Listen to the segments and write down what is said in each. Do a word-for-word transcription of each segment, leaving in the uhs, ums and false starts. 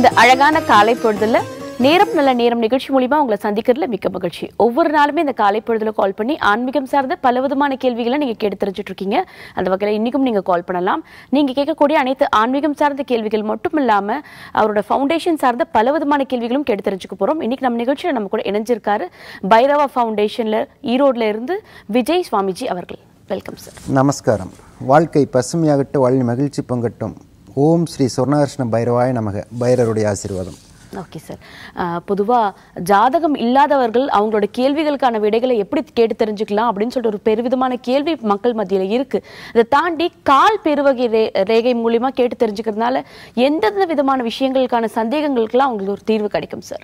இந்த அழகான காலை பொழுதுல நேரம் நல்ல நேரம் நிகழ்ச்சி மூலமா உங்களை சந்திக்கிறதுல மிக்க மகிழ்ச்சி. ஒவ்வொரு நாளுமே இந்த காலை பொழுதுல கால் பண்ணி ஆன்மீகம் சார்ந்த பல விதமான கேள்விகளை நீங்க கேட்டு தெரிஞ்சுட்டு இருக்கீங்க. அந்த வகையில இன்னைக்கும் நீங்க கால் பண்ணலாம். நீங்க கேட்கக்கூடிய அனைத்து ஆன்மீகம் சார்ந்த கேள்விகள் மட்டும் இல்லாம அவரோட ஃபவுண்டேஷன் சார்ந்த பல விதமான கேள்விகளும் கேட்டு தெரிஞ்சுக்க போறோம். இன்னைக்கு நம்ம நிகழ்ச்சியில நம்ம கூட இணைஞ்சிருக்காரு பைரவா ஃபவுண்டேஷன்ல ஈரோட்ல இருந்து விஜய் சுவாமிஜி அவர்கள். Welcome sir. நமஸ்காரம். வாழ்க்கை பசுமையாகட்டும், வாழ்க்கை மகிழ்ச்சி பங்கட்டும். ஓம் ஸ்ரீ சொர்ணகிருஷ்ண பைரவாய நமக. பைரவருடைய ஆசீர்வாதம். Okay sir. பொதுவாக ஜாதகம் இல்லாதவர்கள் அவங்களோட கேள்விகளுக்கான விடைகளை எப்படி கேட்டு தெரிஞ்சுக்கலாம் அப்படின்னு சொல்லிட்டு ஒரு பெருவிதமான கேள்வி மக்கள் மத்தியில் இருக்கு. அதை தாண்டி கால் பெருவகை ரே ரேகை மூலியமா கேட்டு தெரிஞ்சுக்கிறதுனால எந்தெந்த விதமான விஷயங்களுக்கான சந்தேகங்களுக்கெல்லாம் அவங்களுக்கு ஒரு தீர்வு கிடைக்கும் சார்?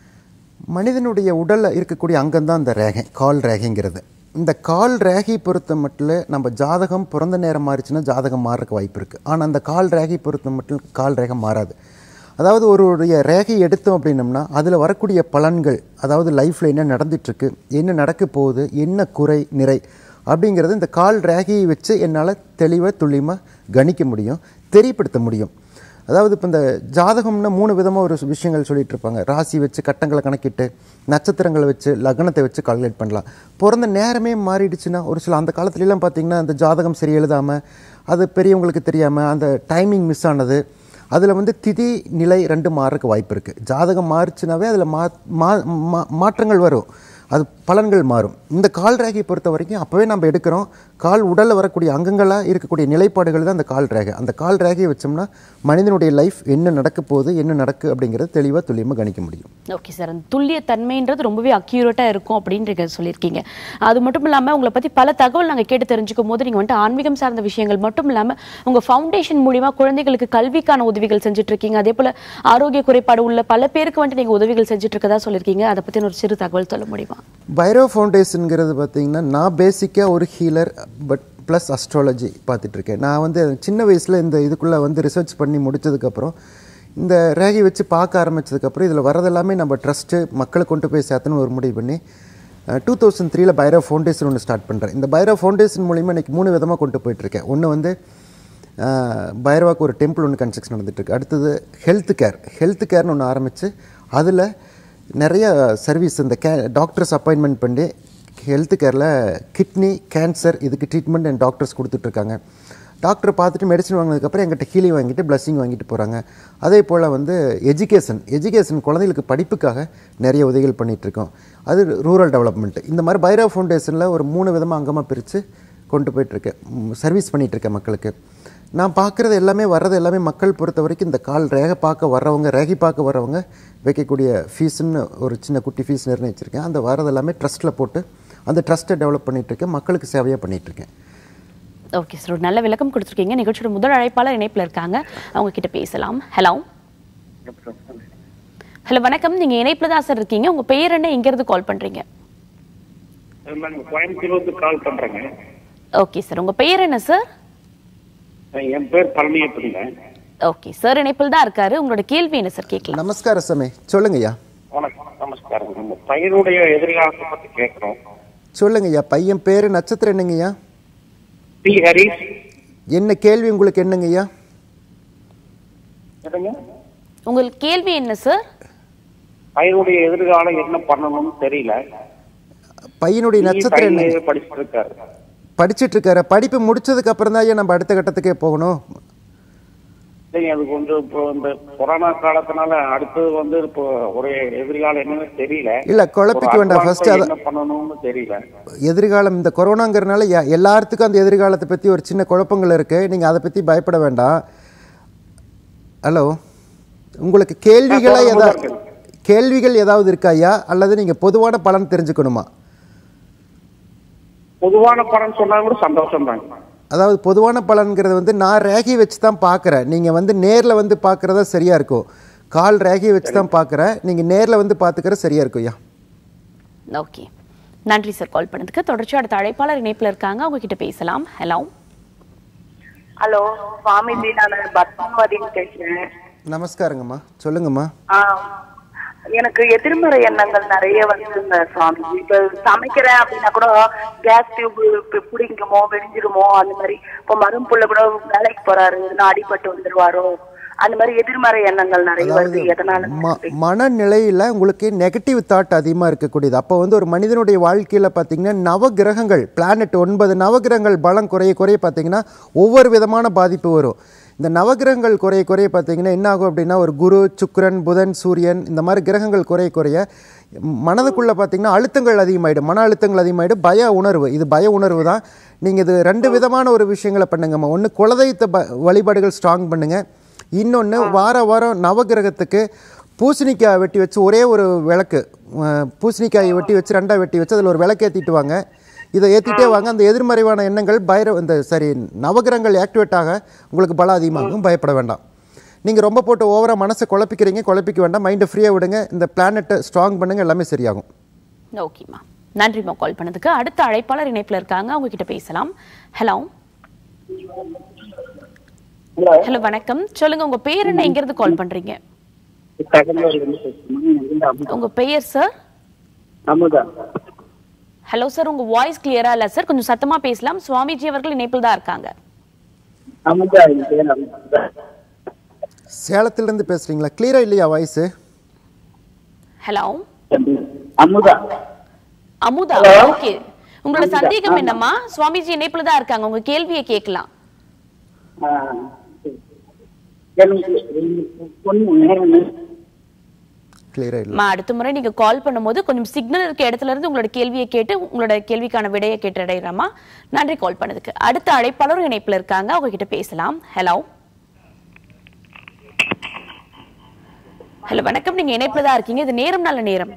மனிதனுடைய உடலில் இருக்கக்கூடிய அங்கம்தான் இந்த ரேகை, கால் ரேகைங்கிறது. இந்த கால் ரேகை பொறுத்த மட்டும் நம்ம ஜாதகம் பிறந்த நேரம் மாறிச்சுன்னா ஜாதகம் மாறக்கு வாய்ப்பு இருக்குது. ஆனால் அந்த கால் ரேகை பொறுத்த மட்டும் கால் ரேகை மாறாது. அதாவது ஒருடைய ரேகை எடுத்தோம் அப்படின்னம்னா அதில் வரக்கூடிய பலன்கள், அதாவது லைஃப்பில் என்ன நடந்துட்டுருக்கு, என்ன நடக்க போகுது, என்ன குறை நிறை அப்படிங்கிறது இந்த கால் ரேகையை வச்சு என்னால் தெளிவாக துல்லியமாக கணிக்க முடியும், தெரியப்படுத்த முடியும். அதாவது இப்போ இந்த ஜாதகம்னா மூணு விதமாக ஒரு விஷயங்கள் சொல்லிகிட்டு இருப்பாங்க. ராசி வச்சு கட்டங்களை கணக்கிட்டு, நட்சத்திரங்களை வச்சு, லக்னத்தை வச்சு கால்குலேட் பண்ணலாம். பிறந்த நேரமே மாறிடுச்சுன்னா ஒரு சில அந்த காலத்துலலாம் பார்த்திங்கன்னா அந்த ஜாதகம் சரி எழுதாமல், அது பெரியவங்களுக்கு தெரியாமல் அந்த டைமிங் மிஸ் ஆனது, அதில் வந்து திதி நிலை ரெண்டு மாறக்கு வாய்ப்பு இருக்குது. ஜாதகம் மாறிச்சுனாவே அதில் மா மாற்றங்கள் வரும், அது பலன்கள் மாறும். இந்த கால் ரேகையை பொறுத்த வரைக்கும் அப்போவே நம்ம எடுக்கிறோம். கால் உடலில் வரக்கூடிய அங்கங்களாக இருக்கக்கூடிய நிலைப்பாடுகள் தான் அந்த கால் ரேகை. அந்த கால் ரேகையை வச்சோம்னா மனிதனுடைய லைஃப் என்ன நடக்க போகுது, என்ன நடக்கு அப்படிங்கிறது தெளிவாக துல்லியமாக கணிக்க முடியும். Okay sir. அந்த துல்லிய தன்மைன்றது ரொம்பவே அக்யூரேட்டாக இருக்கும் அப்படின்ற சொல்லியிருக்கீங்க. அது மட்டும் இல்லாமல் உங்களை பற்றி பல தகவல் நாங்கள் கேட்டு தெரிஞ்சுக்கும் போது நீங்கள் வந்துட்டு ஆன்மீகம் சார்ந்த விஷயங்கள் மட்டும் இல்லாமல் உங்கள் ஃபவுண்டேஷன் மூலிமா குழந்தைகளுக்கு கல்விக்கான உதவிகள் செஞ்சுட்டு இருக்கீங்க. அதே போல் ஆரோக்கிய குறைபாடு உள்ள பல பேருக்கு வந்துட்டு நீங்கள் உதவிகள் செஞ்சுட்டு இருக்கதா சொல்லியிருக்கீங்க. அதை பற்றி ஒரு சிறு தகவல் சொல்ல முடியுமா? பைரவ ஃபவுண்டேஷனுங்கிறது பார்த்தீங்கன்னா நான் பேசிக்காக ஒரு ஹீலர் பட் ப்ளஸ் அஸ்ட்ராலஜி பார்த்துட்ருக்கேன். நான் வந்து சின்ன வயசில் இந்த இதுக்குள்ளே வந்து ரிசர்ச் பண்ணி முடித்ததுக்கப்புறம் இந்த ரேகை வச்சு பார்க்க ஆரம்பித்ததுக்கப்புறம் இதில் வரதெல்லாமே நம்ம ட்ரஸ்ட்டு மக்களை கொண்டு போய் சேர்த்துன்னு ஒரு முடிவு பண்ணி டூ தௌசண்ட் த்ரீல பைரவ ஃபவுண்டேஷன் ஒன்று ஸ்டார்ட் பண்ணுறேன். இந்த பைரவ ஃபவுண்டேஷன் மூலிமா இன்றைக்கி மூணு விதமாக கொண்டு போயிட்டுருக்கேன். ஒன்று வந்து பைரவாக்கு ஒரு டெம்பிள் ஒன்று கன்ஸ்ட்ரக்ஷன் நடந்துகிட்ருக்கு. அடுத்தது ஹெல்த் கேர் ஹெல்த் கேர்னு ஒன்று ஆரம்பித்து அதில் நிறைய சர்வீஸ் இந்த கே டாக்டர்ஸ் அப்பாயின்மெண்ட் பண்ணி ஹெல்த் கேரில் கிட்னி கேன்சர் இதுக்கு ட்ரீட்மெண்ட் என் டாக்டர்ஸ் கொடுத்துட்ருக்காங்க. டாக்டரை பார்த்துட்டு மெடிசன் வாங்கினதுக்கப்புறம் எங்கிட்ட ஹீலிங் வாங்கிட்டு பிளஸ்ஸிங் வாங்கிட்டு போகிறாங்க. அதே போல் வந்து எஜுகேஷன் எஜுகேஷன் குழந்தைகளுக்கு படிப்புக்காக நிறைய உதவிகள் பண்ணிகிட்ருக்கோம். அது ரூரல் டெவலப்மெண்ட். இந்த மாதிரி பைரவ ஃபவுண்டேஷனில் ஒரு மூணு விதமாக அங்கமாக பிரித்து கொண்டு போயிட்டுருக்கேன், சர்வீஸ் பண்ணிகிட்ருக்கேன் மக்களுக்கு. நான் பார்க்குறது எல்லாமே வர்றது எல்லாமே மக்கள் பொறுத்த வரைக்கும் இந்த கால் ரேகை பார்க்க வர்றவங்க, ரேகை பார்க்க வர்றவங்க வைக்கக்கூடிய ஃபீஸுன்னு ஒரு சின்ன குட்டி ஃபீஸ் நிர்ணயிச்சிருக்கேன். அந்த வரது எல்லாமே ட்ரஸ்ட்டில் போட்டு அந்த ட்ரஸ்ட்டை டெவலப் பண்ணிகிட்ருக்கேன், மக்களுக்கு சேவையாக பண்ணிகிட்ருக்கேன். ஓகே சார், ஒரு நல்ல விளக்கம் கொடுத்துருக்கீங்க. நிகழ்ச்சியோட முதல் அழைப்பாளர் இணைப்பில் இருக்காங்க, அவங்க கிட்ட பேசலாம். ஹலோ ஹலோ வணக்கம். நீங்கள் இணைப்பில் தான் சார் இருக்கீங்க. உங்கள் பெயர் என்ன, எங்கேருந்து கால் பண்ணுறீங்க? கோயம்புத்தூர்லேருந்து கால் பண்ணுறேங்க. ஓகே சார், உங்கள் பெயர் என்ன சார்? என் பேர் பழனியப்பங்க. ஓகே சார், இணைப்பில் தான் இருக்காரு. உங்களோட கேள்வி என்ன சார் கேட்கலாம்? நமஸ்காரம் சமே, சொல்லுங்கய்யா. வணக்கம். நமஸ்காரம். நம்ம பையனுடைய எதிர்காலத்தை பற்றி கேட்குறோம். சொல்லுங்கய்யா. பையன் பேர் நட்சத்திரம் என்னங்கய்யா? டி ஹரிஷ். என்ன கேள்வி உங்களுக்கு என்னங்கய்யா? உங்களுக்கு கேள்வி என்ன சார்? பையனுடைய எதிர்காலம் என்ன பண்ணணும்னு தெரியல. பையனுடைய நட்சத்திரம் என்ன? படிச்சுட்டு இருக்காரு. படிச்சுட்டு இருக்காரு. படிப்பு முடிச்சதுக்கு அப்புறம் தான் நம்ம அடுத்த கட்டத்துக்கே போகணும். சரி, அது கொஞ்சம் இப்போ இந்த கொரோனா காலத்தினால அடுத்தது வந்து இப்போ ஒரு எதிர்காலம் என்னன்னு தெரியல. இல்ல குழப்பிக்க வேண்டாம். ஃபர்ஸ்ட் என்ன பண்ணணும்னு தெரியல. எதிர்காலம் இந்த கொரோனாங்கிறனால எல்லாத்துக்கும் அந்த எதிர்காலத்தை பத்தி ஒரு சின்ன குழப்பங்கள் இருக்கு. நீங்க அதை பத்தி பயப்பட வேண்டாம். ஹலோ, உங்களுக்கு கேள்விகளா ஏதாவது கேள்விகள் ஏதாவது இருக்கா ஐயா, அல்லது நீங்க பொதுவான பலன் தெரிஞ்சுக்கணுமா? பொதுவான பலன் சொன்னா கூட சந்தோஷம் தான். அதாவது பொதுவான பலன்கிறது வந்து நான் ரேகை வச்சு தான் பார்க்குறேன். நீங்கள் வந்து நேரில் வந்து பார்க்குறதா சரியாக இருக்கும். கால் ரேகையை வச்சு தான் பார்க்குறேன். நீங்கள் நேரில் வந்து பார்த்துக்கிறது சரியாக இருக்கும் ஐயா. ஓகே, நன்றி சார் கால் பண்ணதுக்கு. தொடர்ச்சி அடுத்த அழைப்பாளர் இணைப்பில் இருக்காங்க, அவங்க கிட்ட பேசலாம். ஹலோ ஹலோ சுவாமிஜி, நான் பத்மாவதின்னு பேசுகிறேன். நமஸ்காரங்கம்மா, சொல்லுங்கம்மா. எனக்கு எதிர்மறை எண்ணங்கள் நிறைய வந்துருங்க சுவாமிஜி. இப்ப சமைக்கிறேன் அப்படின்னா கூட கேஸ் டியூப் பிடிக்குமோ வெடிஞ்சிருமோ அந்த மாதிரி. இப்ப மரும்புள்ள கூட வேலைக்கு போறாரு, நான் அடிபட்டு வந்துருவாரோ அந்த மாதிரி எதிர்மறை எண்ணங்கள் நிறைய வருது. எதனால? மனநிலையில உங்களுக்கு நெகட்டிவ் தாட் அதிகமா இருக்கக்கூடியது. அப்போ வந்து ஒரு மனிதனுடைய வாழ்க்கையில பாத்தீங்கன்னா நவகிரகங்கள் பிளானட் ஒன்பது நவகிரகங்கள் பலம் குறைய குறைய பாத்தீங்கன்னா ஒவ்வொரு விதமான பாதிப்பு வரும். இந்த நவகிரகங்கள் குறைய குறைய பார்த்தீங்கன்னா என்ன ஆகும் அப்படின்னா ஒரு குரு சுக்கிரன் புதன் சூரியன் இந்த மாதிரி கிரகங்கள் குறைய குறைய மனதுக்குள்ளே பார்த்தீங்கன்னா அழுத்தங்கள் அதிகமாகிடும், மன அழுத்தங்கள் அதிகமாகிடும், பய உணர்வு. இது பய உணர்வு தான். நீங்கள் இது ரெண்டு விதமான ஒரு விஷயங்களை பண்ணுங்கம்மா. ஒன்று குலதெய்வத்தை ப வழிபாடுகள் ஸ்ட்ராங் பண்ணுங்கள். இன்னொன்று வார வாரம் நவகிரகத்துக்கு பூசணிக்காய் வெட்டி வச்சு ஒரே ஒரு விளக்கு பூசணிக்காயை வெட்டி வச்சு ரெண்டாக வெட்டி வச்சு அதில் ஒரு விளக்கு ஏற்றிட்டு வாங்க. இதை ஏற்றிட்டே வாங்க. அந்த எதிர்மறைவான எண்ணங்கள் பைர இந்த சரி நவகிரகங்கள் ஆக்டிவேட் ஆக உங்களுக்கு பலம் அதிகமாகும். பயப்பட வேண்டாம். நீங்கள் ரொம்ப போட்டு ஓவராக மனசை குழப்பிக்கிறீங்க, குழப்பிக்க வேண்டாம். மைண்டை ஃப்ரீயாக விடுங்க. இந்த பிளானட்டை ஸ்ட்ராங் பண்ணுங்கள், எல்லாமே சரியாகும். ஓகேம்மா, நன்றிம்மா கால் பண்ணதுக்கு. அடுத்த அழைப்பாளர் இணைப்பில் இருக்காங்க, அவங்க கிட்ட பேசலாம். ஹலோ ஹலோ வணக்கம், சொல்லுங்க உங்க பேர் என்ன, எங்க இருந்து கால் பண்றீங்க? உங்க பெயர் சார்? அமுதா. ஹலோ சார், உங்க வாய்ஸ் கிளியரா இல்ல சார், கொஞ்சம் சத்தமா பேசலாம். சுவாமிஜி அவர்கள் இணைப்பில் தான் இருக்காங்க. சேலத்திலிருந்து பேசுறீங்களா? கிளியரா இல்லையா voice? Hello Amudha. Amudha, okay. உங்களோட சந்தேகம் என்னம்மா? சுவாமிஜி இணைப்பில் தான் இருக்காங்க, உங்க கேள்வியை கேட்கலாம். அடுத்த முறை நீங்க கால் பண்ணும்போது கொஞ்சம் சிக்னல் இருக்க இடத்துல இருந்து உங்களோட கேள்வியை கேட்டு உங்களோட கேள்விக்கான விடையை கேட்டு அடையிறாமா. நன்றி கால் பண்ணதுக்கு. அடுத்த அழைப்பாளர் இணைப்பில் இருக்காங்க, அவங்க கிட்ட பேசலாம். ஹலோ ஹலோ வணக்கம், நீங்க இணைப்புல தான் இருக்கீங்க. இது நேரம் நல்ல நேரம்.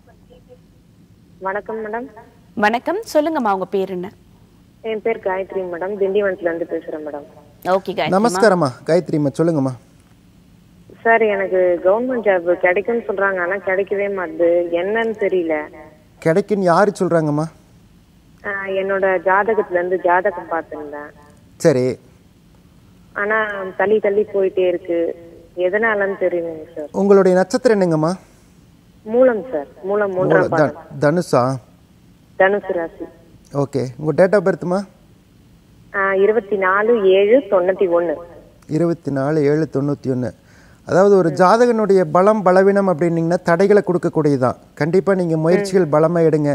வணக்கம் மேடம். வணக்கம், சொல்லுங்கம்மா உங்க பேர் என்ன? என் பேர் காயத்ரி மேடம், திண்டிவனத்துல இருந்து பேசுறேன் மேடம். ஓகே காயத்ரி. நமஸ்காரம்மா காயத்ரிம்மா, சொல்லுங்கம்மா. சார், எனக்கு கவர்மெண்ட் ஜாப் கிடைக்கும்னு சொல்றாங்க, ஆனா கிடைக்கவே மாட்டுது. என்னன்னு தெரியல. கிடைக்குன்னு யாரு சொல்றாங்கம்மா? என்னோட ஜாதகத்துல இருந்து ஜாதகம் பார்த்திருந்தேன். சரி. ஆனா தள்ளி தள்ளி போயிட்டே இருக்கு. எதனாலன்னு தெரியுங்க சார். உங்களுடைய நட்சத்திரம் என்னங்கம்மா? மூலம் சார். மூலம் மூன்றாம் பாதம். தனுஷா? தனுசு ராசி. ஓகே. உங்க டேட் ஆஃப் பர்த்மா? இருபத்தி நாலு ஏழு தொண்ணூத்தி ஒன்னு. இருபத்தி நாலு ஏழு தொண்ணூத்தி ஒன்னு. அதாவது ஒரு ஜாதகனுடைய பலம் பலவீனம் அப்படின்னீங்கன்னா தடைகளை கொடுக்கக்கூடியதுதான். கண்டிப்பாக நீங்கள் முயற்சிகள் பலமாக எடுங்க.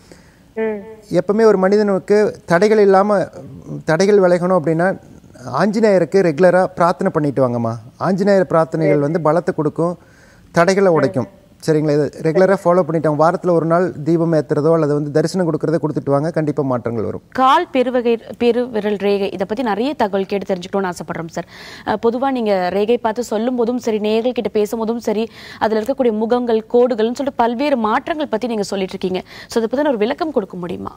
எப்பவுமே ஒரு மனிதனுக்கு தடைகள் இல்லாமல் தடைகள் விளையணும் அப்படின்னா ஆஞ்சநேயருக்கு ரெகுலராக பிரார்த்தனை பண்ணிட்டு வாங்கம்மா. ஆஞ்சநேயர் பிரார்த்தனைகள் வந்து பலத்தை கொடுக்கும், தடைகளை உடைக்கும். சரிங்களா? இது ரெகுலராக ஃபாலோ பண்ணிட்டாங்க. வாரத்தில் ஒரு நாள் தீபம் ஏற்றுறதோ அல்லது வந்து தரிசனம் கொடுக்கறதோ கொடுத்துட்டு வாங்க, கண்டிப்பாக மாற்றங்கள் வரும். கால் பெருவகை பெருவிரல் ரேகை இதை பற்றி நிறைய தகவல் கேட்டு தெரிஞ்சுக்கணும்னு ஆசைப்படுறோம் சார். பொதுவாக நீங்கள் ரேகை பார்த்து சொல்லும் போதும் சரி, நேர்கள் கிட்ட பேசும்போதும் சரி, அதில் இருக்கக்கூடிய முகங்கள் கோடுகள்னு சொல்லிட்டு பல்வேறு மாற்றங்கள் பற்றி நீங்கள் சொல்லிட்டு இருக்கீங்க. ஸோ அதை பற்றி ஒரு விளக்கம் கொடுக்க முடியுமா?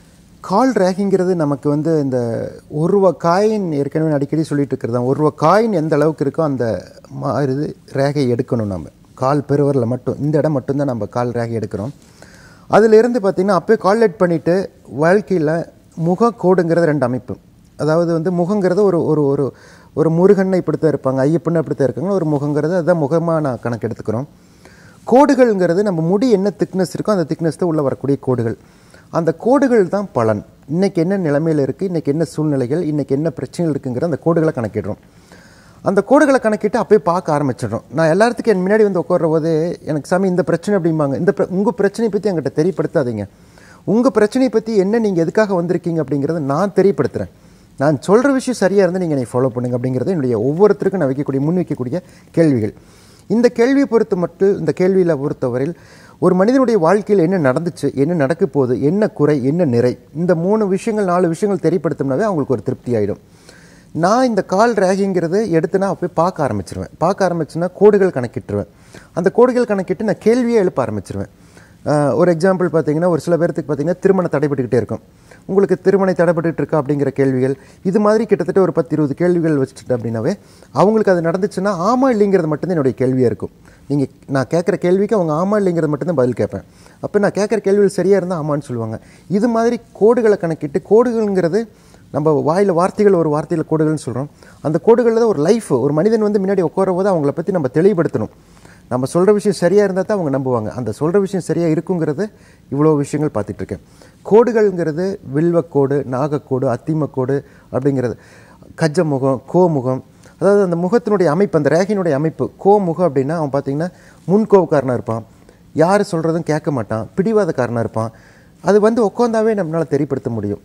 கால் ரேகிங்கிறது நமக்கு வந்து இந்த ஒரு ரூபா காயின் ஏற்கனவே அடிக்கடி சொல்லிட்டு இருக்கிறது தான். ஒரு ரூபா காயின் எந்த அளவுக்கு இருக்கோ அந்த மாதிரி ரேகை எடுக்கணும். நம்ம கால் பெருவரில் மட்டும் இந்த இடம் மட்டும்தான் நம்ம கால் ரேகை எடுக்கிறோம். அதிலிருந்து பார்த்திங்கன்னா அப்போயே கால்குலேட் பண்ணிவிட்டு வாழ்க்கையில் முக கோடுங்கிறது ரெண்டு அமைப்பு. அதாவது வந்து முகங்கிறது ஒரு ஒரு ஒரு ஒரு முருகனை இப்படித்தான் இருப்பாங்க, ஐயப்பனை இப்படித்தான் இருக்காங்க. ஒரு முகங்கிறது அதுதான் முகமாக நான் கணக்கு எடுத்துக்கிறோம். கோடுகள்ங்கிறது நம்ம முடி என்ன திக்னஸ் இருக்கோ அந்த திக்னஸ் தான் உள்ளே வரக்கூடிய கோடுகள். அந்த கோடுகள் தான் பலன். இன்றைக்கி என்ன நிலைமையில் இருக்குது, இன்றைக்கி என்ன சூழ்நிலைகள், இன்றைக்கி என்ன பிரச்சனைகள் இருக்குங்கிற அந்த கோடுகளை கணக்கிடுறோம். அந்த கோடுகளை கணக்கிட்டு அப்போயே பார்க்க ஆரம்பிச்சிடுறோம். நான் எல்லாத்துக்கும் என் முன்னாடி வந்து உட்கார்ற போது எனக்கு சாமி இந்த பிரச்சனை அப்படிம்பாங்க. இந்த உங்கள் பிரச்சனையை பற்றி என்கிட்ட தெரியப்படுத்தாதீங்க. உங்கள் பிரச்சனையை பற்றி என்ன, நீங்கள் எதுக்காக வந்திருக்கீங்க அப்படிங்கிறத நான் தெரியப்படுத்துகிறேன். நான் சொல்கிற விஷயம் சரியாக இருந்து நீங்கள் என்னை ஃபாலோ பண்ணுங்கள் அப்படிங்கிறது என்னுடைய ஒவ்வொருத்தருக்கும் நான் வைக்கக்கூடிய முன் வைக்கக்கூடிய கேள்விகள். இந்த கேள்வியை பொறுத்து மட்டும் இந்த கேள்வியில் பொறுத்தவரையில் ஒரு மனிதனுடைய வாழ்க்கையில் என்ன நடந்துச்சு, என்ன நடக்க போகுது, என்ன குறை, என்ன நிறை, இந்த மூணு விஷயங்கள் நாலு விஷயங்கள் தெரியப்படுத்தினாவே அவங்களுக்கு ஒரு திருப்தி ஆகிடும். நான் இந்த கால் ரேகிங்கிறது எடுத்துனா போய் பார்க்க ஆரம்பிச்சிருவேன். பார்க்க ஆரம்பிச்சுன்னா கோடுகள் கணக்கிட்டுருவேன். அந்த கோடுகள் கணக்கிட்டு நான் கேள்வியே எழுப்ப ஆரம்பிச்சிருவேன். ஒரு எக்ஸாம்பிள் பார்த்தீங்கன்னா, ஒரு சில பேர்த்துக்கு பார்த்தீங்கன்னா திருமணம் தடைபட்டுக்கிட்டே இருக்கும். உங்களுக்கு திருமணம் தடைபட்டு இருக்கா அப்படிங்கிற கேள்விகள், இது மாதிரி கிட்டத்தட்ட ஒரு பத்து இருபது கேள்விகள் வச்சுட்டு அப்படின்னாவே அவங்களுக்கு அது நடந்துச்சுன்னா ஆமாம் இல்லைங்கிறது மட்டும்தான் என்னுடைய கேள்வியாக இருக்கும். நீங்கள் நான் கேட்குற கேள்விக்கு அவங்க ஆமாம் இல்லைங்கிறது மட்டும்தான் பதில் கேட்பேன். அப்போ நான் கேட்குற கேள்விகள் சரியாக இருந்தால் ஆமான்னு சொல்லுவாங்க. இது மாதிரி கோடுகளை கணக்கிட்டு, கோடுகள்ங்கிறது நம்ம வாயில் வார்த்தைகள் ஒரு வார்த்தையில் கோடுகள்னு சொல்கிறோம். அந்த கோடுகளில் தான் ஒரு லைஃப். ஒரு மனிதன் வந்து முன்னாடி உட்கார போது அவங்கள பற்றி நம்ம தெளிவுபடுத்தணும். நம்ம சொல்கிற விஷயம் சரியாக இருந்தால் தான் அவங்க நம்புவாங்க. அந்த சொல்கிற விஷயம் சரியாக இருக்குங்கிறது இவ்வளோ விஷயங்கள் பார்த்துட்ருக்கேன். கோடுகள்ங்கிறது வில்வக்கோடு, நாகக்கோடு, அத்திமக்கோடு அப்படிங்கிறது, கஜமுகம், கோமுகம், அதாவது அந்த முகத்தினுடைய அமைப்பு, அந்த ரேகையினுடைய அமைப்பு, கோமுகம் அப்படின்னா அவன் பார்த்தீங்கன்னா முன்கோவக்காரனாக இருப்பான், யார் சொல்கிறதும் கேட்க மாட்டான், பிடிவாதக்காரனாக இருப்பான். அது வந்து உட்காந்தாவே நம்மளால் தெரியப்படுத்த முடியும்.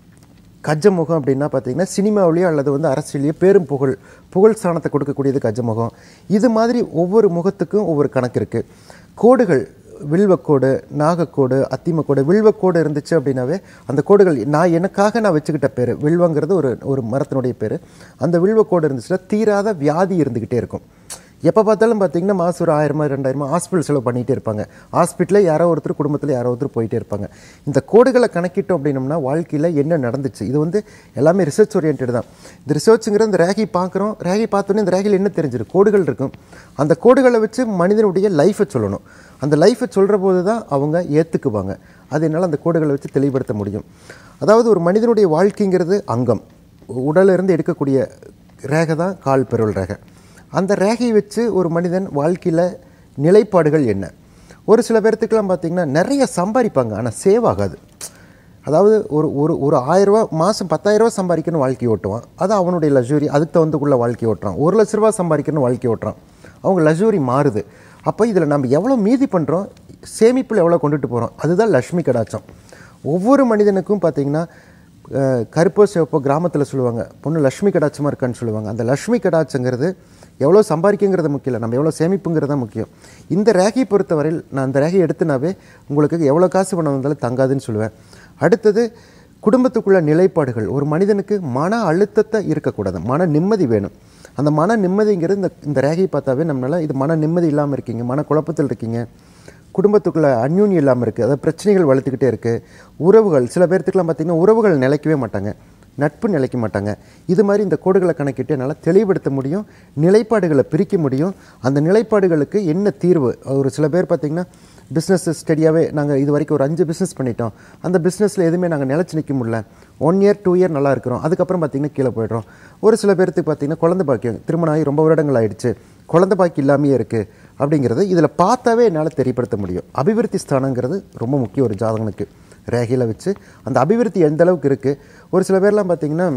கஜமுகம் அப்படின்னா பார்த்தீங்கன்னா சினிமாவிலேயோ அல்லது வந்து அரசியலையோ பேரும் புகழ் புகழ் ஸ்தானத்தை கொடுக்கக்கூடியது கஜமுகம். இது மாதிரி ஒவ்வொரு முகத்துக்கும் ஒவ்வொரு கணக்கு இருக்குது. கோடுகள், வில்வக்கோடு, நாகக்கோடு, அத்திமக்கோடு. வில்வக்கோடு இருந்துச்சு அப்படின்னாவே அந்த கோடுகள் நான் எனக்காக நான் வச்சுக்கிட்ட பேர். வில்வங்கிறது ஒரு ஒரு மரத்தினுடைய பேர். அந்த வில்வக்கோடு இருந்துச்சுன்னா தீராத வியாதி இருந்துக்கிட்டே இருக்கும். எப்போ பார்த்தாலும் பார்த்தீங்கன்னா மாதம் ஒரு ஆயிரமா ரெண்டாயிரமா ஹாஸ்பிட்டல் செலவு பண்ணிகிட்டே இருப்பாங்க. ஹாஸ்பிட்டலில் யாரோ ஒருத்தர், குடும்பத்தில் யாரோ ஒருத்தர் போயிட்டே இருப்பாங்க. இந்த கோடுகளை கணக்கிட்டோம் அப்படின்னம்னா வாழ்க்கையில் என்ன நடந்துச்சு, இது வந்து எல்லாமே ரிசர்ச் ஓரியன்ட் தான். இந்த ரிசர்ச்சுங்கிற இந்த ரேகை பார்க்குறோம், ரேகை பார்த்தோன்னே இந்த ரேகையில் என்ன தெரிஞ்சிடும், கோடுகள் இருக்கும். அந்த கோடுகளை வச்சு மனிதனுடைய லைஃப்பை சொல்லணும். அந்த லைஃப்பை சொல்கிற போது தான் அவங்க ஏற்றுக்குவாங்க. அது என்னால் அந்த கோடுகளை வச்சு தெளிவுபடுத்த முடியும். அதாவது ஒரு மனிதனுடைய வாழ்க்கைங்கிறது அங்கம், உடலிருந்து எடுக்கக்கூடிய ரேகை தான் கால் பெருவல் ரேகை. அந்த ரேகையை வச்சு ஒரு மனிதன் வாழ்க்கையில் நிலைப்பாடுகள் என்ன. ஒரு சில பேர்த்துக்கெல்லாம் பார்த்திங்கன்னா நிறைய சம்பாதிப்பாங்க, ஆனால் சேவ் ஆகாது. அதாவது ஒரு ஒரு ஒரு ஆயிரரூவா மாதம் பத்தாயிரரூவா சம்பாதிக்கணும் வாழ்க்கை ஓட்டுவான், அது அவனுடைய லக்ஸுரி, அதுக்கு தகுந்தக்குள்ள வாழ்க்கை ஓட்டுறான். ஒரு லட்ச ரூபா சம்பாதிக்கணும் வாழ்க்கை ஓட்டுறான், அவங்க லக்ஸுரி மாறுது. அப்போ இதில் நம்ம எவ்வளோ மீதி பண்ணுறோம், சேமிப்பில் எவ்வளோ கொண்டுட்டு போகிறோம், அதுதான் லக்ஷ்மி கடாட்சம். ஒவ்வொரு மனிதனுக்கும் பார்த்திங்கன்னா கருப்போ சிவப்போ கிராமத்தில் சொல்லுவாங்க, பொண்ணு லக்ஷ்மி கடாட்சமாக இருக்கான்னு சொல்லுவாங்க. அந்த லக்ஷ்மி கடாட்சங்கிறது எவ்வளோ சம்பாதிக்குங்கிறது முக்கியம் இல்லை, நம்ம எவ்வளோ சேமிப்புங்கிறது தான் முக்கியம். இந்த ரேகையை பொறுத்தவரையில் நான் அந்த ரேகையை எடுத்துனாவே உங்களுக்கு எவ்வளோ காசு பணம் வந்தாலும் தங்காதுன்னு சொல்லுவேன். அடுத்தது குடும்பத்துக்குள்ள நிலைப்பாடுகள். ஒரு மனிதனுக்கு மன அழுத்தத்தை இருக்கக்கூடாது, மன நிம்மதி வேணும். அந்த மன நிம்மதிங்கிறது இந்த இந்த ரேகையை பார்த்தாவே நம்மளால் இது மன நிம்மதி இல்லாமல் இருக்கீங்க, மன குழப்பத்தில் இருக்கீங்க, குடும்பத்துக்குள்ளே அந்யூன்யம் இல்லாமல் இருக்குது, அதாவது பிரச்சனைகள் வளர்த்துக்கிட்டே இருக்குது. உறவுகள், சில பேர்த்துக்கெல்லாம் பார்த்திங்கன்னா உறவுகள் நிலைக்கவே மாட்டாங்க, நட்பு நிலைக்க மாட்டாங்க. இது மாதிரி இந்த கோடுகளை கணக்கிட்டு என்னால் தெளிவுபடுத்த முடியும், நிலைப்பாடுகளை பிரிக்க முடியும். அந்த நிலைப்பாடுகளுக்கு என்ன தீர்வு. ஒரு சில பேர் பார்த்திங்கன்னா பிஸ்னஸ் ஸ்டடியாகவே நாங்கள் இது வரைக்கும் ஒரு அஞ்சு பிஸ்னஸ் பண்ணிட்டோம், அந்த பிஸ்னஸில் எதுவுமே நாங்கள் நிலச்சி நிற்க முடியல, ஒன் இயர் டூ இயர் நல்லா இருக்கிறோம், அதுக்கப்புறம் பார்த்திங்கன்னா கீழே போய்ட்றோம். ஒரு சில பேர்த்துக்கு பார்த்திங்கன்னா குழந்தை பாக்கியம், திருமணம் ஆகி ரொம்ப வருடங்கள் ஆகிடுச்சு, குழந்தை பாக்கி இல்லாமையே இருக்குது அப்படிங்கிறது இதில் பார்த்தாவே என்னால் தெரியப்படுத்த முடியும். அபிவிருத்தி ஸ்தானங்கிறது ரொம்ப முக்கியம் ஒரு ஜாதகனுக்கு. ரேகையில் வச்சு அந்த அபிவிருத்தி எந்த அளவுக்கு இருக்குது. ஒரு சில பேர்லாம் பார்த்திங்கன்னா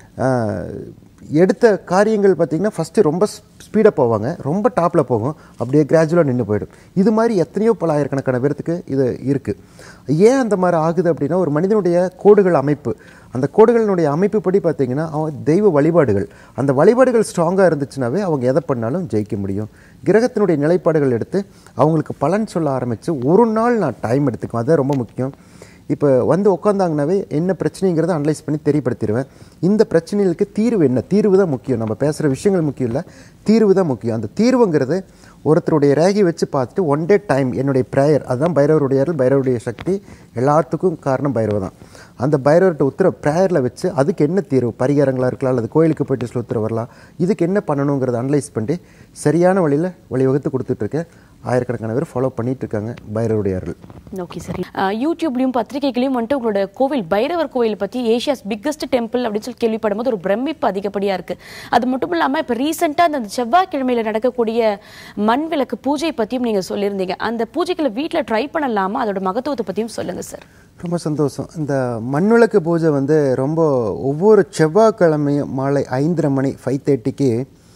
எடுத்த காரியங்கள் பார்த்திங்கன்னா ஃபஸ்ட்டு ரொம்ப ஸ்பீடாக போவாங்க, ரொம்ப டாப்பில் போகும், அப்படியே கிராஜுவலாக நின்று போயிடும். இது மாதிரி எத்தனையோ பல ஆயிரக்கணக்கான பேர்த்துக்கு இது இருக்குது. ஏன் அந்த மாதிரி ஆகுது அப்படின்னா ஒரு மனிதனுடைய கோடுகள் அமைப்பு, அந்த கோடுகளினுடைய அமைப்பு படி பார்த்திங்கன்னா அவன் தெய்வ வழிபாடுகள், அந்த வழிபாடுகள் ஸ்ட்ராங்காக இருந்துச்சுனாவே அவங்க எதை பண்ணாலும் ஜெயிக்க முடியும். கிரகத்தினுடைய நிலைப்பாடுகள் எடுத்து அவங்களுக்கு பலன் சொல்ல ஆரம்பித்து ஒரு நாள் நான் டைம் எடுத்துக்குவேன், அதுதான் ரொம்ப முக்கியம். இப்போ வந்து உட்காந்தாங்கனாவே என்ன பிரச்சனைங்கிறத அனலைஸ் பண்ணி தெரியப்படுத்திடுவேன். இந்த பிரச்சனைகளுக்கு தீர்வு என்ன, தீர்வு தான் முக்கியம். நம்ம பேசுகிற விஷயங்கள் முக்கியம் இல்லை, தீர்வு தான் முக்கியம். அந்த தீர்வுங்கிறது ஒருத்தருடைய ரேகை வச்சு பார்த்துட்டு ஒன் டே டைம் என்னுடைய ப்ரேயர், அதுதான் பைரவருடைய அருள், பைரவருடைய சக்தி, எல்லாத்துக்கும் காரணம் பைரவ தான். அந்த பைரவர்கிட்ட உத்தர ப்ரேயரில் வச்சு அதுக்கு என்ன தீர்வு, பரிகாரங்களாக இருக்கலாம், அல்லது கோயிலுக்கு போய்ட்டு சில உத்தரவு வரலாம், இதுக்கு என்ன பண்ணணுங்கிறத அனலைஸ் பண்ணி சரியான வழியில் வழிவகுத்து கொடுத்துட்ருக்கேன். ஆயிரக்கணக்கான பேர் ஃபாலோ பண்ணிட்டு இருக்காங்க பைரவருடைய அருள். Okay sir. யூடியூப்லையும் பத்திரிகைகளையும் வந்துட்டு உங்களோட கோவில் பைரவர் கோவில் பற்றி ஏஷியாஸ் பிக்கஸ்ட் டெம்பிள் அப்படின்னு சொல்லி கேள்விப்படும் போது ஒரு பிரமிப்பு அதிகப்படியாக இருக்குது. அது மட்டும் இல்லாமல் இப்போ ரீசெண்டாக அந்த செவ்வாய்க்கிழமையில் நடக்கக்கூடிய மண் விளக்கு பூஜை பற்றியும் நீங்கள் சொல்லியிருந்தீங்க. அந்த பூஜைகளை வீட்டில் ட்ரை பண்ணலாமா, அதோட மகத்துவத்தை பற்றியும் சொல்லுங்கள் சார். ரொம்ப சந்தோஷம். இந்த மண் விளக்கு பூஜை வந்து ரொம்ப ஒவ்வொரு செவ்வாய்க்கிழமையும் மாலை ஐந்தரை மணி ஃபைவ் தேர்ட்டிக்கு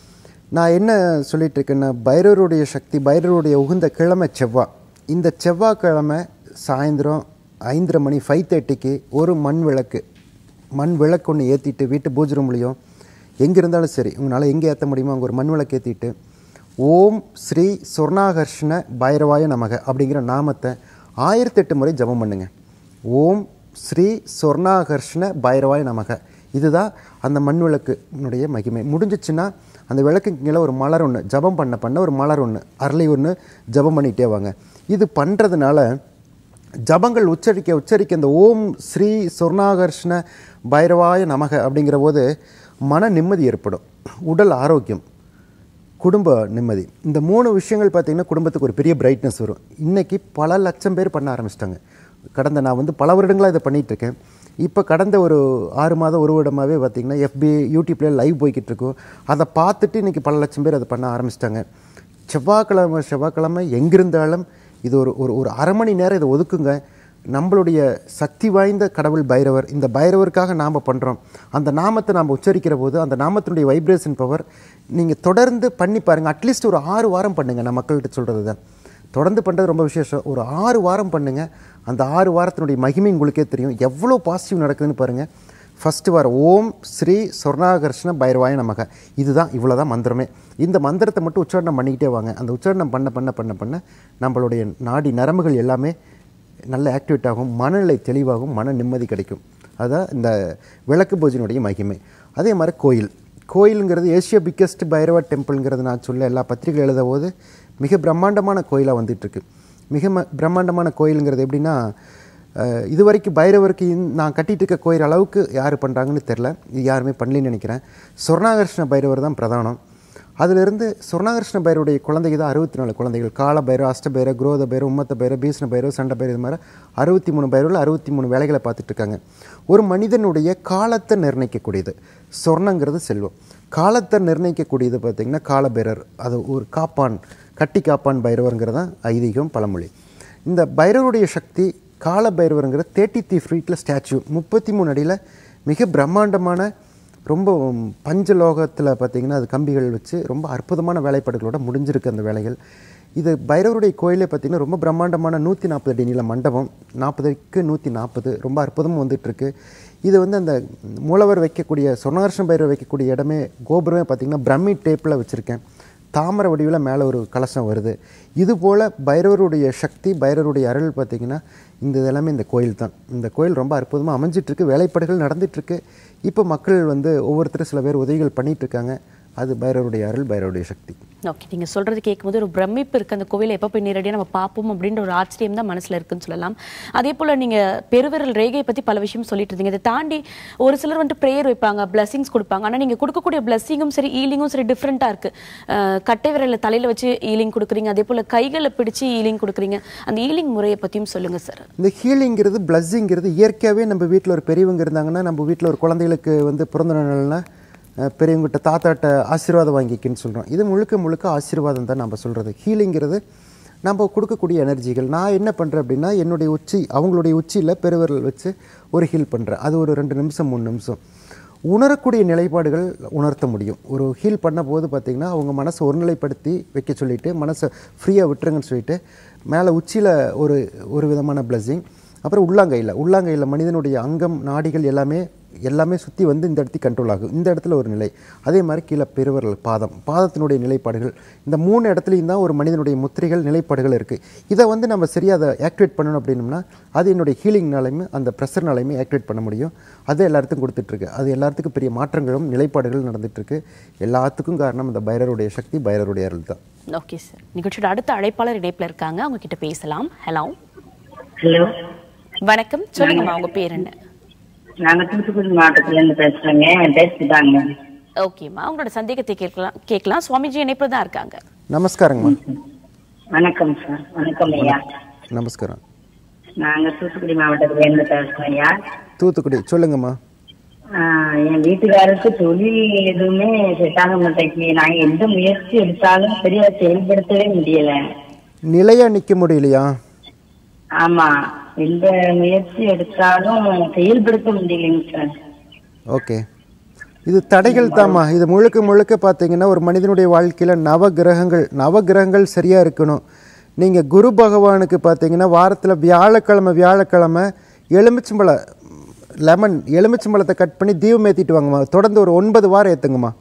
நான் என்ன சொல்லிட்டு இருக்கேன்னா பைரவருடைய சக்தி, பைரவருடைய உகுந்த கிழமை செவ்வாய். இந்த செவ்வாய்க்கிழமை சாயந்தரம் ஐந்தரை மணி ஃபைவ் தேர்ட்டிக்கு ஒரு மண் விளக்கு மண் விளக்கு ஒன்று ஏற்றிட்டு வீட்டு பூஜை ரூம்லேயும் எங்கே இருந்தாலும் சரி உங்களால் எங்கே ஏற்ற முடியுமோ அங்கே ஒரு மண் விளக்கு ஏற்றிட்டு ஓம் ஸ்ரீ சொர்ணாகர்ஷ்ண பைரவாய நமக அப்படிங்கிற நாமத்தை ஆயிரத்தி எட்டு முறை ஜபம் பண்ணுங்க. ஓம் ஸ்ரீ சொர்ணாகர்ஷ்ண பைரவாய நமக, இதுதான் அந்த மண் விளக்குனுடைய மகிமை. முடிஞ்சிச்சுன்னா அந்த விளக்குக்கு கீழே ஒரு மலர் ஒன்று ஜபம் பண்ண பண்ண ஒரு மலர் ஒன்று அரளி ஒன்று ஜபம் பண்ணிகிட்டே வாங்க. இது பண்ணுறதுனால ஜபங்கள் உச்சரிக்க உச்சரிக்க இந்த ஓம் ஸ்ரீ சொர்ணாகர்ஷ்ண பைரவாய நமக அப்படிங்கிற போது மன நிம்மதி ஏற்படும், உடல் ஆரோக்கியம், குடும்ப நிம்மதி. இந்த மூணு விஷயங்கள் பார்த்திங்கன்னா குடும்பத்துக்கு ஒரு பெரிய பிரைட்னஸ் வரும். இன்றைக்கி பல லட்சம் பேர் பண்ண ஆரம்பிச்சிட்டாங்க. கடந்த நான் வந்து பல வருடங்களாக இதை பண்ணிகிட்ருக்கேன். இப்போ கடந்த ஒரு ஆறு மாதம் ஒரு வருடமாகவே பார்த்திங்கன்னா எஃபி யூடியூப்லேயே லைவ் போய்கிட்டு இருக்கும். அதை பார்த்துட்டு இன்றைக்கி பல லட்சம் பேர் அதை பண்ண ஆரம்பிச்சிட்டாங்க. செவ்வாய்க்கிழமை செவ்வாய்க்கிழமை எங்கிருந்தாலும் இது ஒரு ஒரு ஒரு அரை மணி நேரம் இதை ஒதுக்குங்க. நம்மளுடைய சக்தி வாய்ந்த கடவுள் பைரவர். இந்த பைரவருக்காக நாம் பண்ணுறோம். அந்த நாமத்தை நாம் உச்சரிக்கிற போது அந்த நாமத்தினுடைய வைப்ரேஷன் பவர் நீங்கள் தொடர்ந்து பண்ணி பாருங்கள். அட்லீஸ்ட் ஒரு ஆறு வாரம் பண்ணுங்கள். நான் மக்கள்கிட்ட சொல்கிறது தான், தொடர்ந்து பண்ணுறது ரொம்ப விசேஷம். ஒரு ஆறு வாரம் பண்ணுங்கள். அந்த ஆறு வாரத்தினுடைய மகிமை உங்களுக்கே தெரியும், எவ்வளோ பாசிட்டிவ் நடக்குதுன்னு பாருங்கள். ஃபஸ்ட்டு வாரம் ஓம் ஸ்ரீ சொர்ணாகர்ஷ்ண பைரவாய நமக, இதுதான், இவ்வளோ தான் மந்திரமே. இந்த மந்திரத்தை மட்டும் உச்சாரணம் பண்ணிக்கிட்டே வாங்க. அந்த உச்சாரணம் பண்ண பண்ண பண்ண பண்ண நம்மளுடைய நாடி நரம்புகள் எல்லாமே நல்ல ஆக்டிவேட் ஆகும், மனநிலை தெளிவாகும், மன நிம்மதி கிடைக்கும். அதுதான் இந்த விளக்கு பூஜையினுடைய மகிமை. அதே மாதிரி கோயில் கோயிலுங்கிறது ஏஷியா பிக்கஸ்ட் பைரவா டெம்பிள்ங்கிறது நான் சொல்ல எல்லா பத்திரிகை எழுத போது மிக பிரம்மாண்டமான கோயிலாக வந்துட்டுருக்கு. மிக ம பிரம்மாண்டமான கோயிலுங்கிறது எப்படின்னா, இது வரைக்கும் பைரவருக்கு நான் கட்டிகிட்டு இருக்க கோயில் அளவுக்கு யார் பண்ணுறாங்கன்னு தெரில, இது யாருமே பண்ணலன்னு நினைக்கிறேன். சொர்ணாகர்ஷ்ண பைரவர் தான் பிரதானம். அதிலிருந்து சொர்ணாகர்ஷ்ண பைரவருடைய குழந்தைங்க தான் அறுபத்தி நாலு குழந்தைகள். கால பைரவ, அஷ்ட பைரவ, குரோத பைரவ, உம்மத்த பைரவ, பீஷ்ண பைரவ, சண்ட பைரவ, இது மாதிரி அறுபத்தி மூணு பைரவில் அறுபத்தி மூணு வேலைகளை பார்த்துட்டு இருக்காங்க. ஒரு மனிதனுடைய காலத்தை நிர்ணயிக்கக்கூடியது சொர்ணங்கிறது செல்வம். காலத்தை நிர்ணயிக்கக்கூடியது பார்த்திங்கன்னா காலபைரவர், அது ஒரு காப்பான், கட்டி காப்பான் பைரவருங்கிறது தான் ஐதீகம் பழமொழி. இந்த பைரவருடைய சக்தி கால பைரவருங்கிற தேர்ட்டி த்ரீ ஃபீட்டில் ஸ்டாச்சு, முப்பத்தி மூணு அடியில் மிக பிரம்மாண்டமான, ரொம்ப பஞ்சலோகத்தில் பார்த்திங்கன்னா அது கம்பிகள் வச்சு ரொம்ப அற்புதமான வேலைப்பாடுகளோட முடிஞ்சிருக்கு அந்த வேலைகள். இது பைரவருடைய கோயிலே பார்த்திங்கன்னா ரொம்ப பிரம்மாண்டமான நூற்றி நாற்பது அடி நீள மண்டபம், நாற்பதுக்கு நூற்றி நாற்பது ரொம்ப அற்புதமும் வந்துட்டுருக்கு. இது வந்து அந்த மூலவர் வைக்கக்கூடிய சொர்ணாகர்ஷ்ண பைரவர் வைக்கக்கூடிய இடமே கோபுரமே பார்த்திங்கன்னா பிரம்மி டேப்பில் வச்சுருக்கேன். தாமரை வடிவில் மேலே ஒரு கலசம் வருது. இதுபோல் பைரவருடைய சக்தி, பைரவருடைய அருள் பார்த்திங்கன்னா இந்த இதெல்லாமே இந்த கோயில் தான். இந்த கோயில் ரொம்ப அற்புதமாக அமைஞ்சிட்ருக்கு, வேலைப்பாடுகள் நடந்துகிட்ருக்கு. இப்போ மக்கள் வந்து ஒவ்வொருத்தரும் சில பேர் உதவிகள் பண்ணிகிட்ருக்காங்க. அது பைரவருடைய அருள், பைரவருடைய சக்தி. ஓகே, நீங்கள் சொல்கிறது கேட்கும்போது ஒரு பிரமிப்பு இருக்குது. அந்த கோவிலை எப்போ போய் நேரடியாக நம்ம பார்ப்போம் அப்படின்ற ஒரு ஆச்சரியம் தான் மனசில் இருக்குன்னு சொல்லலாம். அதே போல் நீங்கள் பெருவிரல் ரேகையை பற்றி பல விஷயம் சொல்லிட்டு இருந்தீங்க. இதை தாண்டி ஒரு சிலர் வந்துட்டு ப்ரேயர் வைப்பாங்க, பிளஸிங்ஸ் கொடுப்பாங்க. ஆனால் நீங்கள் கொடுக்கக்கூடிய பிளஸிங்கும் சரி, ஈலிங்கும் சரி டிஃப்ரெண்ட்டாக இருக்குது. கட்டை விரலில் தலையில் வச்சு ஈலிங் கொடுக்குறீங்க, அதே போல் கைகளை பிடிச்சி ஈலிங் கொடுக்குறீங்க. அந்த ஈலிங் முறையை பற்றியும் சொல்லுங்கள் சார். இந்த ஹீலிங்கிறது, பிளஸ்ஸிங்கிறது இயற்கையாகவே நம்ம வீட்டில் ஒரு பெரியவங்க இருந்தாங்கன்னா, நம்ம வீட்டில் ஒரு குழந்தைகளுக்கு வந்து பிறந்த நாள்னா பெரியவங்ககிட்ட தாத்தாட்ட ஆசீர்வாதம் வாங்கிக்கின்னு சொல்கிறோம். இது முழுக்க முழுக்க ஆசீர்வாதம் தான் நம்ம சொல்கிறது. ஹீலிங்கிறது நம்ம கொடுக்கக்கூடிய எனர்ஜிகள். நான் என்ன பண்ணுறேன் அப்படின்னா, என்னுடைய உச்சி, அவங்களுடைய உச்சியில் பெருவிரல் வச்சு ஒரு ஹீல் பண்ணுறேன். அது ஒரு ரெண்டு நிமிஷம் மூணு நிமிஷம் உணரக்கூடிய நிலைப்பாடுகள் உணர்த்த முடியும். ஒரு ஹீல் பண்ண போது பார்த்திங்கன்னா அவங்க மனசை ஒருநிலைப்படுத்தி வைக்க சொல்லிவிட்டு மனசை ஃப்ரீயாக விட்டுருங்கன்னு சொல்லிவிட்டு மேலே உச்சியில் ஒரு ஒரு விதமான பிளஸ்ஸிங். அப்புறம் உள்ளாங்கையில் உள்ளாங்கையில் மனிதனுடைய அங்கம், நாடிகள் எல்லாமே எல்லாமே சுற்றி வந்து இந்த இடத்துக்கு கண்ட்ரோல் ஆகும். இந்த இடத்துல ஒரு நிலை. அதே மாதிரி கீழே பெருவிரல், பாதம், பாதத்தினுடைய நிலைப்பாடுகள், இந்த மூணு இடத்துலையும் தான் ஒரு மனிதனுடைய முத்திரைகள், நிலைப்பாடுகள் இருக்குது. இதை வந்து நம்ம சரியாக அதை ஆக்டிவேட் பண்ணணும் அப்படின்னம்னா அது என்னுடைய ஹீலிங்னாலையுமே அந்த ப்ரெஷர்னாலையுமே ஆக்டிவேட் பண்ண முடியும். அது எல்லாத்துக்கும் கொடுத்துட்ருக்கு. அது எல்லாத்துக்கும் பெரிய மாற்றங்களும் நிலைப்பாடுகளும் நடந்துகிட்ருக்கு. எல்லாத்துக்கும் காரணம் இந்த பைரவருடைய சக்தி, பைரவருடைய அருள் தான். ஓகே சார், நிகழ்ச்சியோட அடுத்த அழைப்பாளர் இணைப்பில் இருக்காங்க, அவங்க கிட்ட பேசலாம். ஹலோ. ஹலோ, வணக்கம், சொல்லுங்கம்மா, உங்க பேர் என்ன? நாங்க தூத்துக்குடி மாவட்டத்துல இருந்து பேசுறேங்க. என் பேர் சுதாங்க. ஓகேம்மா, உங்களோட சந்தேகத்தை கேட்கலாம் கேட்கலாம் சுவாமிஜி இணைப்புல தான் இருக்காங்க. நமஸ்காரங்கம்மா. வணக்கம் சார். வணக்கம் ஐயா. நமஸ்காரம். நாங்க தூத்துக்குடி மாவட்டத்துல இருந்து பேசுறோம் ஐயா. தூத்துக்குடி, சொல்லுங்கம்மா. என் வீட்டுக்காரருக்கு தொழில் எதுவுமே செட் ஆக மாட்டேங்குது. நாங்க எந்த முயற்சி எடுத்தாலும் சரியா செயல்படுத்தவே முடியல. நிலையா நிக்க முடியலையா? ஆமா, எந்த முயற்சி எடுத்தாலும் செயல்படுத்த முடியலைங்க சார். ஓகே, இது தடைகள் தாம்மா. இது முழுக்க முழுக்க பார்த்தீங்கன்னா ஒரு மனிதனுடைய வாழ்க்கையில் நவ கிரகங்கள் நவ கிரகங்கள் சரியாக இருக்கணும். நீங்கள் குரு பகவானுக்கு பார்த்தீங்கன்னா வாரத்தில் வியாழக்கிழமை வியாழக்கிழமை எலுமிச்சம்பழ லெமன் எலுமிச்சம்பழத்தை கட் பண்ணி தீபம் ஏற்றிட்டு வாங்கம்மா. தொடர்ந்து ஒரு ஒன்பது வாரம் ஏற்றுங்கம்மா.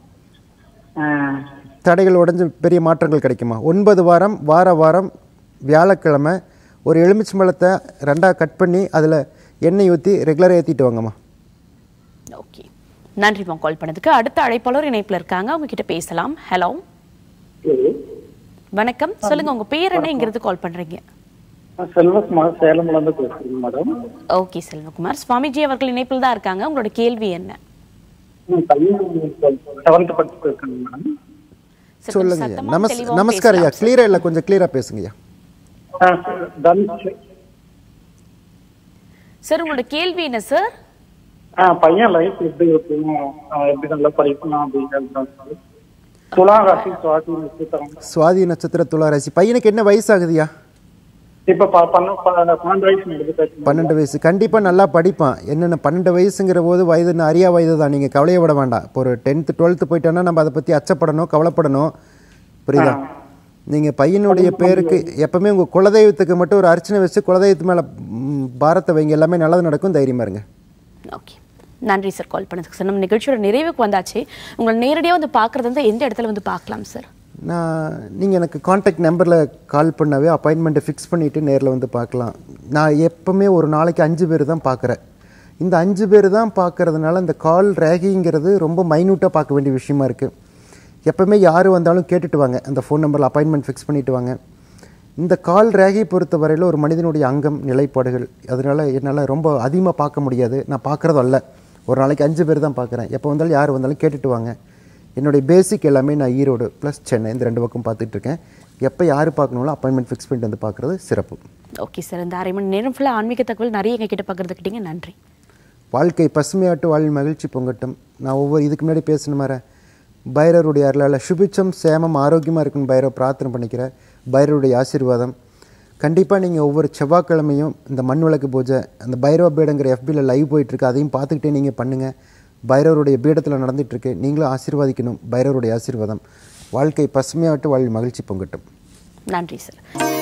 தடைகள் உடஞ்சி பெரிய மாற்றங்கள் கிடைக்குமா. ஒன்பது வாரம் வார வாரம் வியாழக்கிழமை ஒரு எலுமிச்சம்பழத்தை ரெண்டாக கட் பண்ணி அதில் எண்ணெய் ஊற்றி ரெகுலராக ஏற்றிட்டு வாங்கம்மா. ஓகே, நன்றிம்மா கால் பண்ணதுக்கு. அடுத்த அழைப்பாளர் இணைப்பில் இருக்காங்க, அவங்க கிட்ட பேசலாம். ஹலோ. வணக்கம், சொல்லுங்க, உங்க பேர் என்ன, எங்கிறது கால் பண்றீங்க? செல்வகுமார், சேலம்ல இருந்து பேசுறேன் மேடம். ஓகே செல்வகுமார், சுவாமிஜி அவர்கள் இணைப்பில் தான் இருக்காங்க. உங்களோட கேள்வி என்ன? சொல்லுங்க. நமஸ்காரம் ஐயா. கிளியரா இல்ல, கொஞ்சம் கிளியரா பேசுங்கய்யா. சார், உங்களோட கேள்வி என்ன சார்? பையன் லைஃப் எப்படி இருக்கும், எப்படி நல்லா படிக்கலாம் அப்படின்னு. துலா ராசி, சுவாதி நட்சத்திரம். சுவாதி நட்சத்திர துலா ராசி. பையனுக்கு என்ன வயசு ஆகுதுயா? இப்போ ப- பன்ன- ப- பன்னெண்டு வயசு நடக்குது. பன்னெண்டு வயசு கண்டிப்பாக நல்லா படிப்பான். என்னென்ன பன்னெண்டு வயசுங்கிற போது வயதுன்னு அறியா வயது தான், நீங்கள் கவலையை விட வேண்டாம். இப்போ ஒரு டென்த்து டுவெல்த்து போயிட்டோன்னா நம்ம அதை பற்றி அச்சப்படணும், கவலைப்படணும். புரியுதா? நீங்கள் பையனுடைய பேருக்கு எப்பவுமே உங்கள் குலதெய்வத்துக்கு மட்டும் ஒரு அர்ச்சனை வச்சு குலதெய்வத்து மேலே பாரத்தை வைங்க, எல்லாமே நல்லது நடக்கும், தைரியமாக இருங்க. ஓகே, நன்றி சார் கால் பண்ணதுக்கு. சார் நம்ம நிகழ்ச்சியோட நிறைவுக்கு வந்தாச்சு. உங்களை நேரடியாக வந்து பார்க்குறது வந்து எந்த இடத்துல வந்து பார்க்கலாம் சார்? நான் நீங்கள் எனக்கு காண்டாக்ட் நம்பரில் கால் பண்ணவே அப்பாயின்மெண்ட்டை ஃபிக்ஸ் பண்ணிவிட்டு நேரில் வந்து பார்க்கலாம். நான் எப்போவுமே ஒரு நாளைக்கு அஞ்சு பேர் தான் பார்க்குறேன். இந்த அஞ்சு பேர் தான் பார்க்கறதுனால இந்த கால் ரேகிங்கிறது ரொம்ப மைன்யூட்டாக பார்க்க வேண்டிய விஷயமா இருக்குது. எப்போவுமே யார் வந்தாலும் கேட்டுட்டு வாங்க, அந்த ஃபோன் நம்பரில் அப்பாயின்மெண்ட் ஃபிக்ஸ் பண்ணிவிட்டு வாங்க. இந்த கால் ரேகை பொறுத்த வரையில் ஒரு மனிதனுடைய அங்கம் நிலைப்பாடுகள், அதனால் என்னால் ரொம்ப அதிகமாக பார்க்க முடியாது. நான் பார்க்குறதும் அல்ல, ஒரு நாளைக்கு அஞ்சு பேர் தான் பார்க்குறேன். எப்போ வந்தாலும் யார் வந்தாலும் கேட்டுட்டு வாங்க. என்னுடைய பேசிக் எல்லாமே நான் ஈரோடு ப்ளஸ் சென்னை இந்த ரெண்டு பக்கம் பார்த்துட்ருக்கேன். எப்போ யார் பார்க்கணும்ல அப்பாயின்மெண்ட் ஃபிக்ஸ் பண்ணிட்டு வந்து பார்க்குறது சிறப்பு. ஓகே சார், இந்த அரை மணி நேரம் ஃபுல்லாக ஆன்மீக தகவல் நிறைய எங்கள் கிட்ட பகிர்ந்துக்கிட்டீங்க. நன்றி. வாழ்க்கை பசுமையாட்டு வாழ் மகிழ்ச்சி பொங்கட்டும். நான் ஒவ்வொரு இதுக்கு முன்னாடி பேசின மாதிரி பைரவருடைய அருளால் சுபிச்சம் சேமம் ஆரோக்கியமாக இருக்குன்னு பைரவ பிரார்த்தனை பண்ணிக்கிறேன். பைரவருடைய ஆசீர்வாதம் கண்டிப்பாக நீங்கள் ஒவ்வொரு செவ்வாய்க்கிழமையும் இந்த மண் விளக்கு பூஜை அந்த பைரவ பீடங்கிற எஃபியில் லைவ் போயிட்டுருக்கு, அதையும் பார்த்துக்கிட்டே நீங்கள் பண்ணுங்கள். பைரவருடைய பீடத்தில் நடந்துகிட்ருக்கு, நீங்களும் ஆசீர்வாதிக்கணும். பைரவருடைய ஆசீர்வாதம். வாழ்க்கை பசுமையாட்டு வாழ் மகிழ்ச்சி பொங்கட்டும். நன்றி சார்.